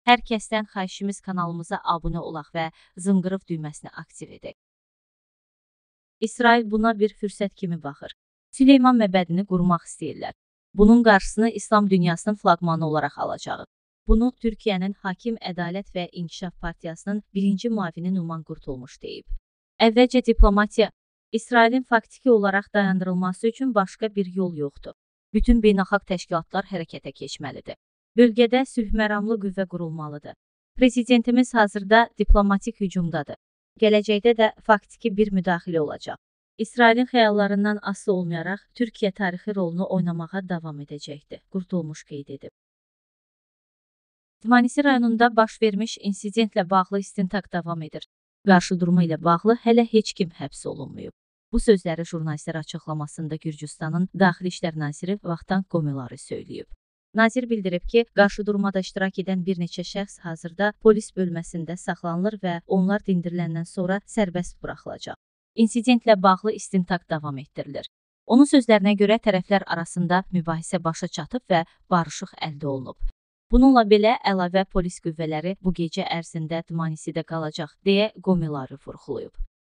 Hər kəsdən xahişimiz kanalımıza abunə olaq və zınqırov düyməsini aktiv edək. İsrail buna bir fürsət kimi baxır. Süleyman məbədini qurmaq istəyirlər. Bunun qarşısını İslam dünyasının flaqmanı olaraq alacağı. Bunu Türkiyənin Hakim Ədalət və İnkişaf Partiyasının birinci müavini Numan Qurtulmuş deyib. Əvvəlcə diplomatiya, İsrailin faktiki olaraq dayandırılması üçün başqa bir yol yoxdur. Bütün beynəlxalq təşkilatlar hərəkətə keçməlidir. Bölgədə sülhməramlı qüvvə qurulmalıdır. Prezidentimiz hazırda diplomatik hücumdadır. Gələcəkdə də faktiki bir müdaxilə olacaq. İsrailin xəyallarından asılı olmayaraq Türkiyə tarixi rolunu oynamağa davam edəcəkdir, Qurtulmuş qeyd edib. Dmanisi rayonunda baş vermiş insidentlə bağlı istintaq davam edir. Qarşıdurma ilə bağlı hələ heç kim həbs olunmayıb. Bu sözləri jurnalistlər açıqlamasında Gürcüstanın Daxili İşlər naziri Vahtan Qomelari söyləyib. Nazir bildirib ki, qarşıdurmada iştirak edən bir neçə şəxs hazırda polis bölməsində saxlanılır və onlar dindiriləndən sonra sərbəst buraxılacaq. İnsidentlə bağlı istintaq davam etdirilir. Onun sözlərinə görə tərəflər arasında mübahisə başa çatıb və barışıq əldə olunub. Bununla belə əlavə polis qüvvələri bu gecə ərzində Dmanisidə qalacaq, deyə Qomelari vurğulayıb.